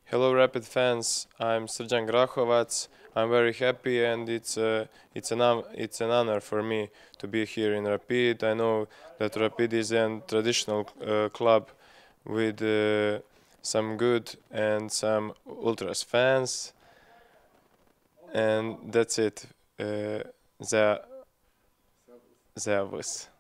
Hello, Rapid fans. I'm Srdjan Grahovac. I'm very happy, and it's an honor for me to be here in Rapid. I know that Rapid is a traditional club with some good and some ultras fans, and that's it. Uh, the Servus.